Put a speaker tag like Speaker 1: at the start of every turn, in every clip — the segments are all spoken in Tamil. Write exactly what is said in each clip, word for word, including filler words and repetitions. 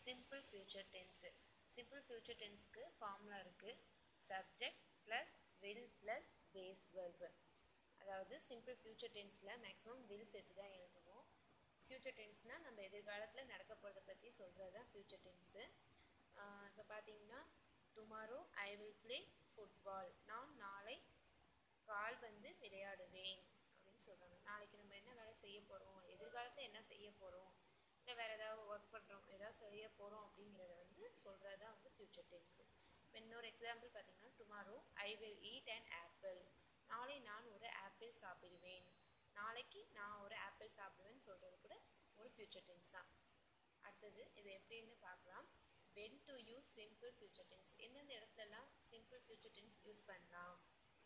Speaker 1: simple future tense. Simple future tenseக்கு formula இருக்கு. subject plus will plus base verb. அதாவது simple future tenseல maximum will சேர்த்து தான் எழுதுவோம். future tenseனா நம்ம எதிர்காலத்தில் நடக்க போகிறத பற்றி சொல்கிறது தான் future tense. இப்போ பார்த்தீங்கன்னா tomorrow I will play football. நான் நாளை கால்பந்து விளையாடுவேன் அப்படின்னு சொல்கிறாங்க. நாளைக்கு நம்ம என்ன வேலை செய்ய போகிறோம், எதிர்காலத்தில் என்ன செய்ய போகிறோம், இல்லை வேறு ஏதாவது ஒர்க் பண்ணுறோம், ஏதாவது செய்ய போகிறோம் அப்படிங்கிறத வந்து சொல்கிறது தான் வந்து ஃப்யூச்சர் டென்ஸு. இப்போ இன்னொரு எக்ஸாம்பிள் பார்த்தீங்கன்னா tomorrow I will eat and apple. நாளை நான் ஒரு ஆப்பிள் சாப்பிடுவேன். நாளைக்கு நான் ஒரு ஆப்பிள் சாப்பிடுவேன்னு சொல்கிறது கூட ஒரு ஃப்யூச்சர் டென்ஸ் தான். அடுத்தது இது எப்படின்னு பார்க்கலாம். When to use simple future tense. எந்தெந்த இடத்துலலாம் சிம்பிள் ஃப்யூச்சர் டென்ஸ் யூஸ் பண்ணலாம்.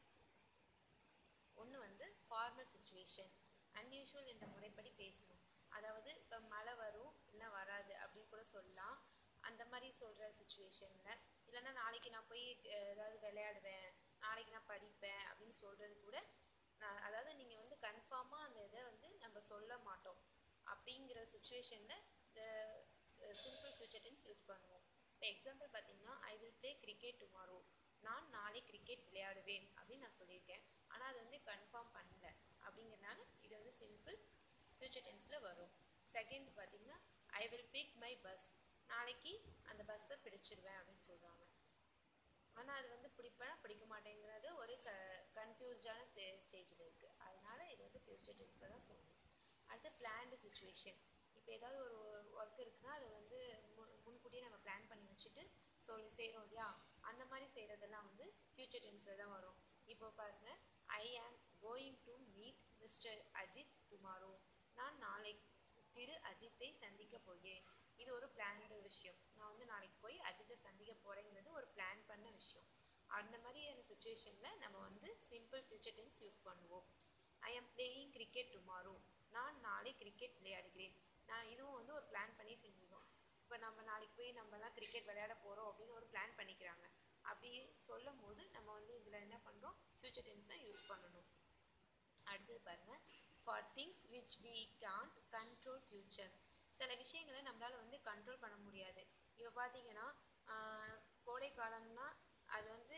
Speaker 1: ஒன்று வந்து ஃபார்மல் சுச்சுவேஷன், அன்யூஷுவல் என்ற முறைப்படி பேசணும். அதாவது இப்போ மழை வரும் இல்லை வராது அப்படின்னு கூட சொல்லலாம். அந்த மாதிரி சொல்கிற சுச்சுவேஷனில் இல்லைன்னா நாளைக்கு நான் போய் ஏதாவது விளையாடுவேன், நாளைக்கு நான் படிப்பேன் அப்படின்னு சொல்கிறது கூட நான் அதாவது நீங்கள் வந்து கன்ஃபார்மாக அந்த இதை வந்து நம்ம சொல்ல மாட்டோம் அப்படிங்கிற சுச்சுவேஷனில் இந்த சிம்பிள் ஃப்யூச்சர் டென்ஸ் யூஸ் பண்ணுவோம். இப்போ எக்ஸாம்பிள் பார்த்தீங்கன்னா I will play cricket tomorrow. நான் நாளை கிரிக்கெட் விளையாடுவேன் அப்படின்னு நான் சொல்லியிருக்கேன். ஆனால் அது வந்து கன்ஃபார்ம் பண்ணல அப்படிங்கிறனால இது வந்து சிம்பிள் ஃப்யூச்சர் டென்ஸில் வரும். செகண்ட் பார்த்தீங்கன்னா I will pick my bus. நாளைக்கு அந்த பஸ்ஸை பிடிச்சிடுவேன் அப்படின்னு சொல்கிறாங்க. ஆனால் அது வந்து பிடிப்பேன் பிடிக்க மாட்டேங்கிறது ஒரு க கன்ஃபியூஸ்டான ஸ்டே ஸ்டேஜில் இருக்குது. அதனால இது வந்து ஃப்யூச்சர் டென்ஸில் தான் சொல்லணும். அடுத்து பிளான்டு சுச்சுவேஷன். இப்போ ஏதாவது ஒரு ஒர்க் இருக்குன்னா அதை வந்து முன் முன்கூட்டியே நம்ம பிளான் பண்ணி வச்சுட்டு சொல்லி செய்கிறோம் இல்லையா, அந்த மாதிரி செய்கிறதெல்லாம் வந்து ஃப்யூச்சர் டென்ஸில் தான் வரும். இப்போ பாருங்கள், I am going to meet mister Ajith tomorrow. நான் நாளை திரு அஜித்தை சந்திக்க போகிறேன். இது ஒரு பிளான்டு விஷயம். நான் வந்து நாளைக்கு போய் அஜித்தை சந்திக்க போகிறேங்கிறது ஒரு பிளான் பண்ண விஷயம். அந்த மாதிரியான சுச்சுவேஷனில் நம்ம வந்து சிம்பிள் ஃப்யூச்சர் டென்ஸ் யூஸ் பண்ணுவோம். ஐ ஆம் பிளேயிங் கிரிக்கெட் டுமாரோ. நான் நாளை கிரிக்கெட் விளையாடுகிறேன். நான் இதுவும் வந்து ஒரு பிளான் பண்ணி செஞ்சுக்கணும். இப்போ நம்ம நாளைக்கு போய் நம்மலாம் கிரிக்கெட் விளையாட போகிறோம் அப்படின்னு ஒரு பிளான் பண்ணிக்கிறாங்க. அப்படி சொல்லும் போது நம்ம வந்து இதில் என்ன பண்ணுறோம், ஃப்யூச்சர் டென்ஸ் தான் யூஸ் பண்ணணும். அடுத்தது பாருங்கள், for things which we can't control future. சில விஷயங்களை நம்மளால் வந்து கண்ட்ரோல் பண்ண முடியாது. இப்போ பார்த்தீங்கன்னா கோடை காலம்னா அது வந்து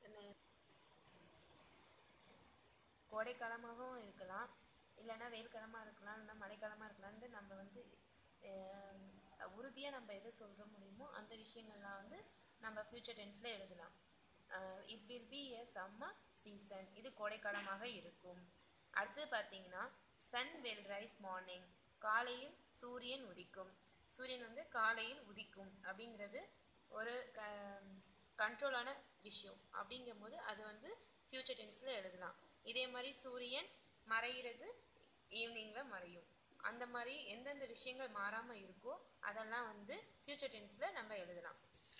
Speaker 1: கோடை காலமாகவும் இருக்கலாம், இல்லைன்னா வெயில் காலமாக இருக்கலாம், இல்லைன்னா மழைக்காலமாக இருக்கலாம்னு நம்ம வந்து உறுதியாக நம்ம எதை சொல்கிற முடியுமோ அந்த விஷயங்கள்லாம் வந்து நம்ம ஃப்யூச்சர் டென்ஸில் எழுதலாம். It will be a summer season. இது கோடைக்காலமாக இருக்கும். அடுத்தது பார்த்தீங்கன்னா சன் வில் ரைஸ் மார்னிங். காலையில் சூரியன் உதிக்கும். சூரியன் வந்து காலையில் உதிக்கும் அப்படிங்கிறது ஒரு க கண்ட்ரோலான விஷயம். அப்படிங்கும் போது அது வந்து ஃப்யூச்சர் டென்ஸில் எழுதலாம். இதே மாதிரி சூரியன் மறைகிறது ஈவினிங்கில் மறையும். அந்த மாதிரி எந்தெந்த விஷயங்கள் மாறாமல் இருக்கோ அதெல்லாம் வந்து ஃப்யூச்சர் டென்ஸில் நம்ம எழுதலாம்.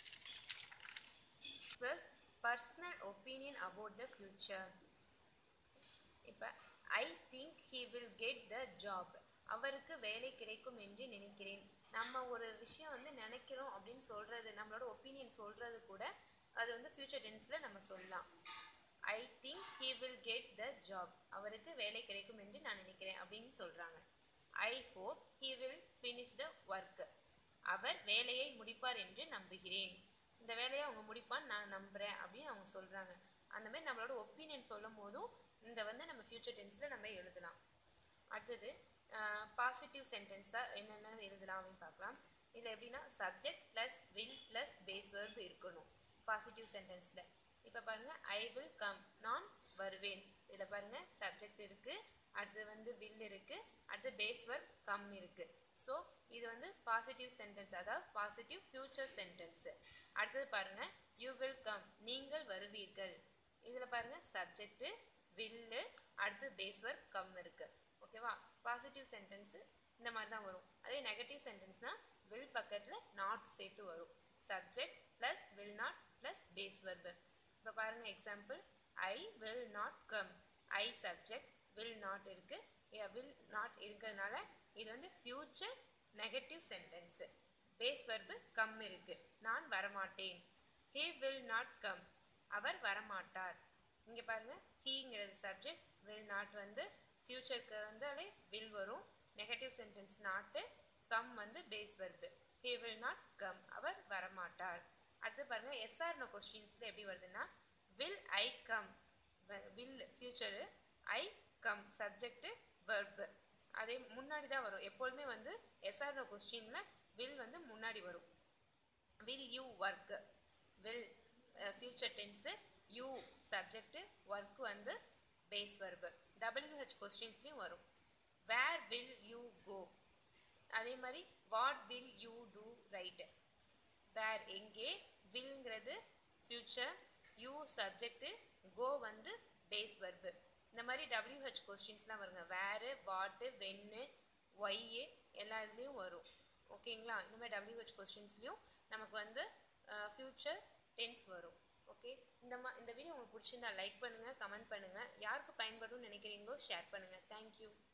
Speaker 1: Plus personal opinion about the future. இப்போ I think he will get the job. அவருக்கு வேலை கிடைக்கும் என்று நினைக்கிறேன். நம்ம ஒரு விஷயம் வந்து நினைக்கிறோம் அப்படின்னு சொல்கிறது, நம்மளோட ஒப்பீனியன் சொல்கிறது கூட அது வந்து ஃப்யூச்சர் டென்ஸில் நம்ம சொல்லலாம். I think he will get the job. அவருக்கு வேலை கிடைக்கும் என்று நான் நினைக்கிறேன் அப்படின்னு சொல்கிறாங்க. I hope he will finish the work. அவர் வேலையை முடிப்பார் என்று நம்புகிறேன். இந்த வேலையை அவங்க முடிப்பான்னு நான் நம்புகிறேன் அப்படின்னு அவங்க சொல்கிறாங்க. அந்த மாதிரி நம்மளோட ஒப்பீனியன் சொல்லும் போதும் இந்த வந்து நம்ம ஃப்யூச்சர் டென்ஸில் நம்ம எழுதலாம். அடுத்தது பாசிட்டிவ் சென்டென்ஸாக என்னென்ன எழுதலாம் அப்படின்னு பார்க்கலாம். இதில் எப்படின்னா subject plus will plus base verb இருக்கணும் பாசிட்டிவ் சென்டென்ஸில். இப்போ பாருங்கள், ஐ வில் கம். நான் வருவேன். இதில் பாருங்கள் சப்ஜெக்ட் இருக்குது, அடுத்து வந்து வில் இருக்குது, அடுத்து பேஸ் வெர்ப் கம் இருக்குது. ஸோ இது வந்து பாசிட்டிவ் சென்டென்ஸ், அதாவது பாசிட்டிவ் ஃப்யூச்சர் சென்டென்ஸு. அடுத்தது பாருங்கள், யூ வில் கம். நீங்கள் வருவீர்கள். இதில் பாருங்கள் சப்ஜெக்டு வில்லு, அடுத்து பேஸ் வெர்ப் கம் இருக்குது. ஓகேவா? பாசிட்டிவ் சென்டென்ஸு இந்த மாதிரி தான் வரும். அதே நெகட்டிவ் சென்டென்ஸ்னால் வில் பக்கத்தில் நாட் சேர்த்து வரும். Subject plus will not plus base verb. இப்போ பாருங்கள் example, I will not come. I subject, will not இருக்குது, வில் நாட் இருக்கிறதுனால இது வந்து future negative sentence. Base verb come இருக்குது. நான் வரமாட்டேன். He will not come. அவர் வரமாட்டார். இங்கே பாருங்கள், ஹீங்கிறது சப்ஜெக்ட், வில் நாட் வந்து ஃப்யூச்சருக்கு வந்தாலே வில் வரும். நெகட்டிவ் சென்டென்ஸ் நாட்டு, கம் வந்து base verb. he will not come, அவர் வரமாட்டார். அடுத்து பாருங்க எஸ்ஆர் நோ கொஸ்டின்ஸ்ல எப்படி வருதுன்னா will I come, will future, I come subject verb, அதே முன்னாடி தான் வரும். எப்பொழுதுமே வந்து எஸ்ஆர் நோ கொஸ்டின்ல will வந்து முன்னாடி வரும். will you work, will uh, future tense, you subject, work வந்து base verb. W H கொஸ்டின்ஸ்லயும் வரும். where will you go, அதே மாதிரி what will you do right. where எங்கே, willங்கிறது future, you subject, go வந்து base verb. இந்த மாதிரி W H கொஸ்டின்ஸ்லாம் வருங்க. where, what, when, why எல்லா இதுலேயும் வரும். ஓகேங்களா? இந்த மாதிரி W H கொஸ்டின்ஸ்லையும் நமக்கு வந்து ஃபியூச்சர் டென்ஸ் வரும். ஓகே, இந்த மா இந்த வீடியோ உங்களுக்கு பிடிச்சிருந்தா லைக் பண்ணுங்கள், கமெண்ட் பண்ணுங்கள். யாருக்கு பயன்படும்னு நினைக்கிறீங்களோ ஷேர் பண்ணுங்கள். தேங்க்யூ.